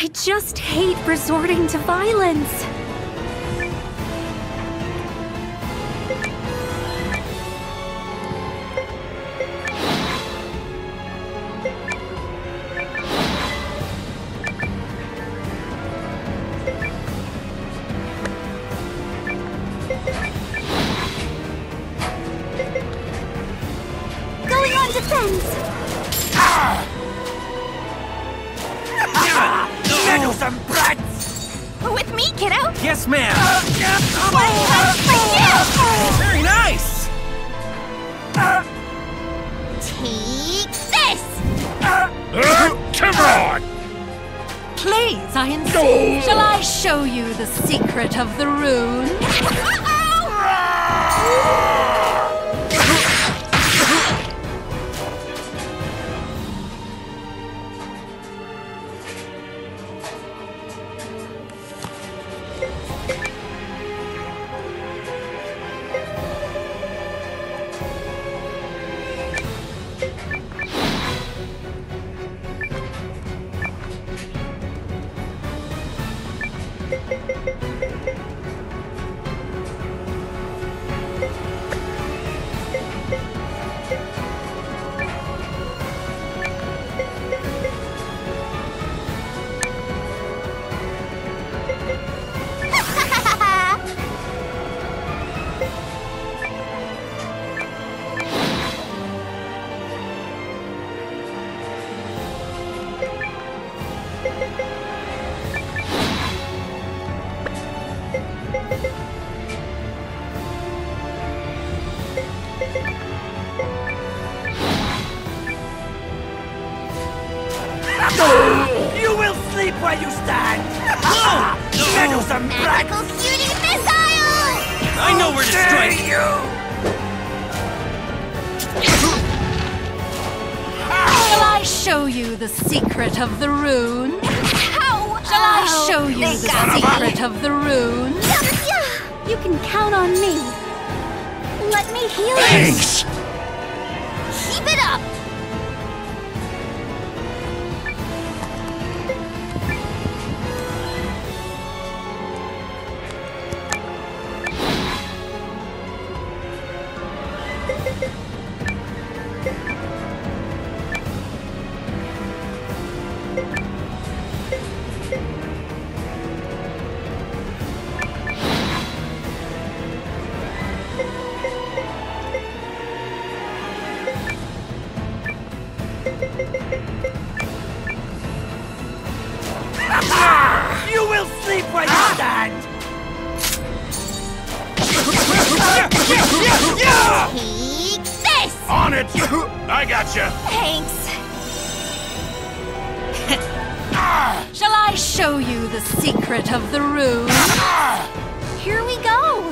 I just hate resorting to violence. Going on defense! Meddlesome brats! With me, kiddo! Yes, ma'am! One punch for you! Very nice! Take this! Come on! Please, I insist. Shall I show you the secret of the rune? You will sleep where you stand! Meddlesome brats! Magical cutie missile! I know where to strike you! Shall I show you the secret of the rune? Ow! Shall I show you the secret of the rune? You can count on me. Let me heal you. Thanks! Keep it up! You will sleep where you stand! Take this! On it! I gotcha! Thanks. Shall I show you the secret of the rune? Here we go.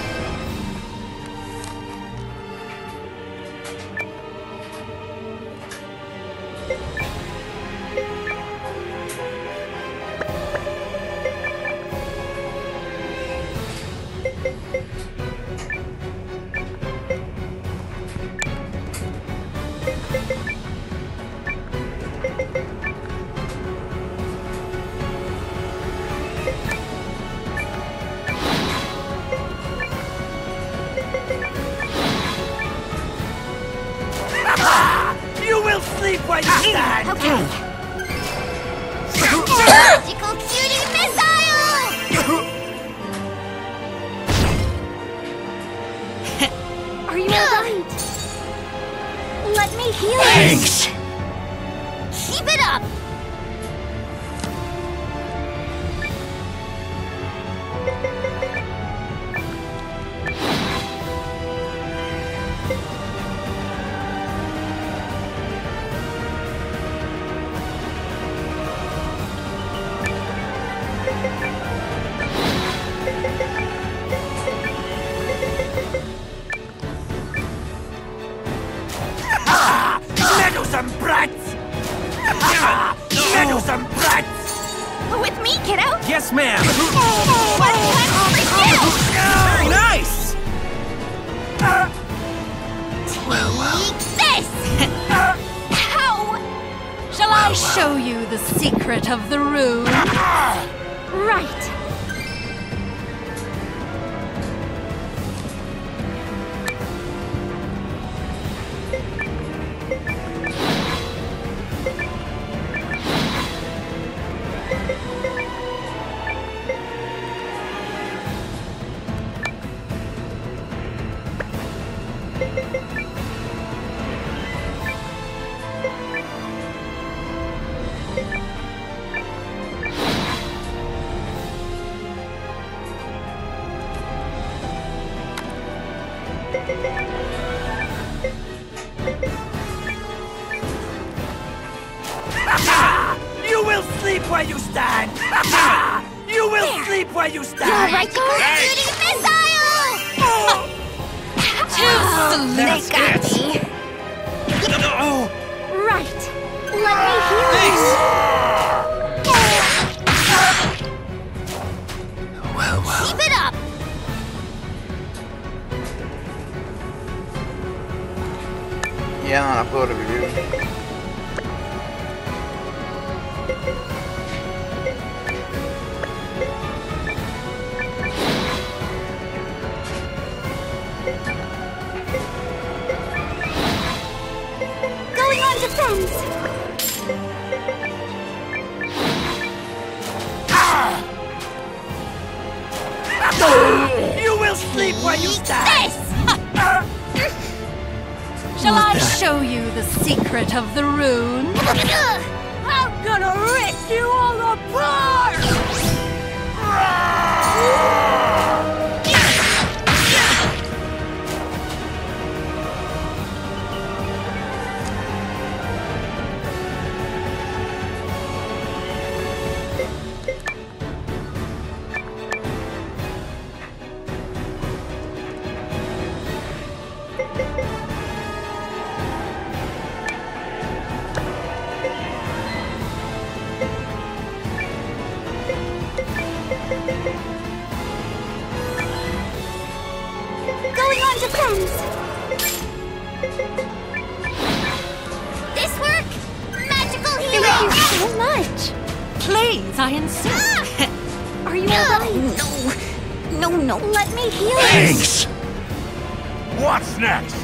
You will sleep where you stand! Okay. Magical cutie missile! Are you alright? Let me heal you. Thanks! Keep it up! Meddlesome brats! Meddlesome brats! With me, kiddo! Yes, ma'am! One punch for you! Very nice! Take this! Ow! Shall I show you the secret of the rune? Right. You will sleep where you stand! You will sleep where you stand! Magical cutie missile! Too They sleep. got me. No! Right. Let me heal you. Well. Keep it up. Yeah, non la puedo revivir. Going on defense. You will sleep where you stand! Shall I show you the secret of the rune? I'm gonna rip you all apart! Going on defense. This work? Magical healing. Thank you so much. Please, I insist. Are you alright? No. Let me heal you. Thanks! What's next?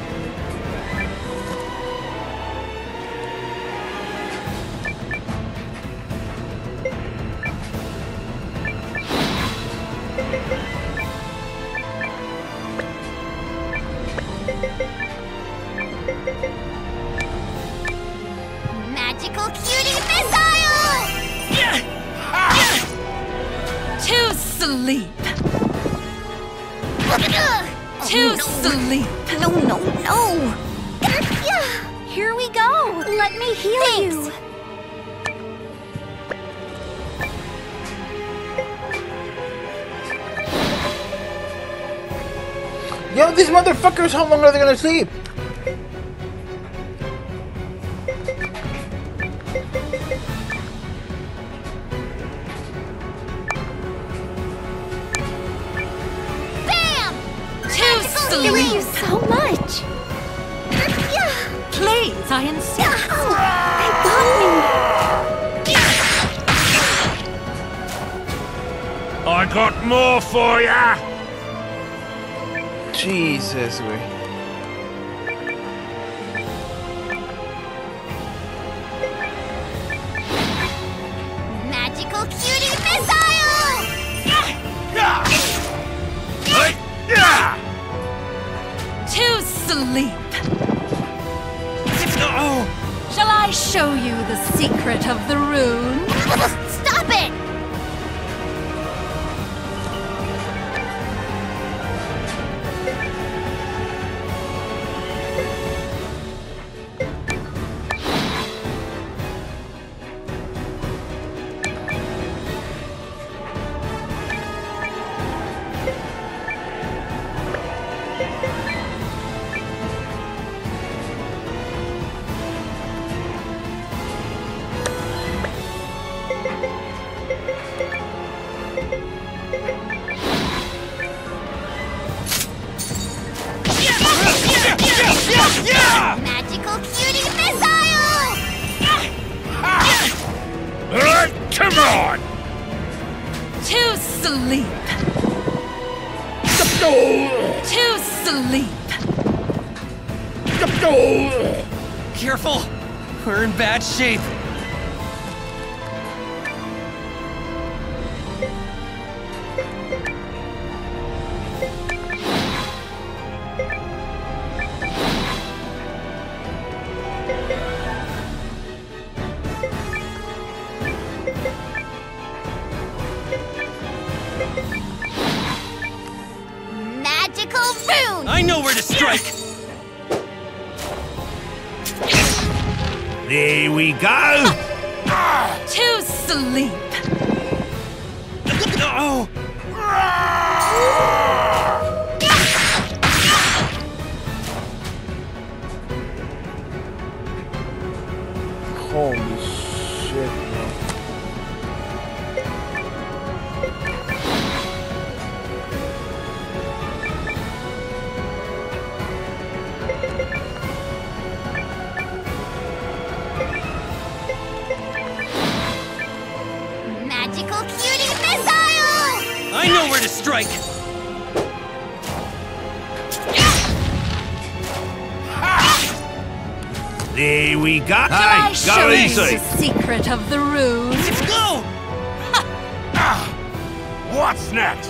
Magical cutie missile! To sleep. To sleep. No. Here we go. Let me heal you. Yo, these motherfuckers, how long are they gonna sleep? Bam! To Thank you sleep. so much. Please, I insist. They got I got more for ya! Jesus, güey. me. Magical cutie missile! To sleep. No! Shall I show you the secret of the rune? Stop it! Come on! To sleep. To sleep. Careful! We're in bad shape. Magical rune! I know where to strike! There we go! To sleep. Oh! Holy shit, bro. Magical cutie missile! I know where to strike! There we go! Shall I Hey, show go you easy! the secret of the rune? Let's go! What's next?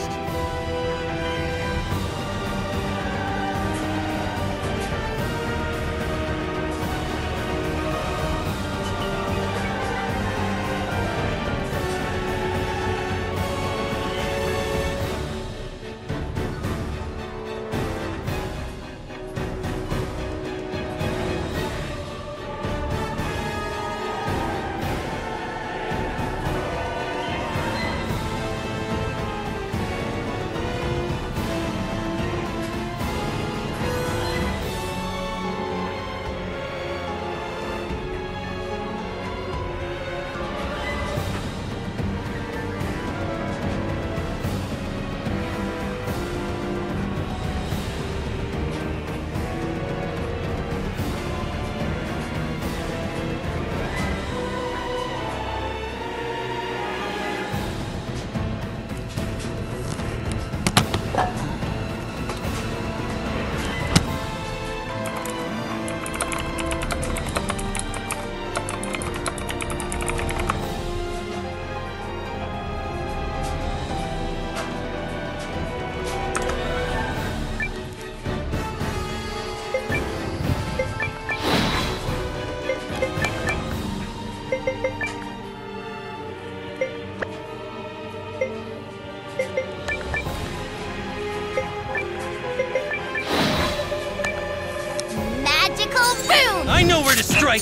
Magical rune! I know where to strike!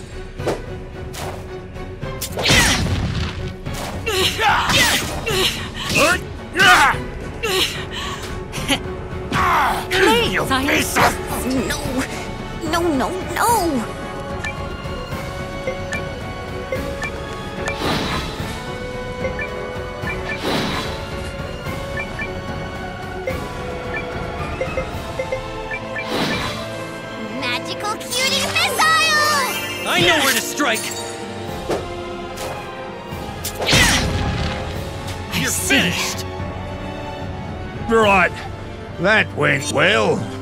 Please, I insist. No! No, no, no! Magical cutie missile! I know where to strike! You're finished! Right, that went well.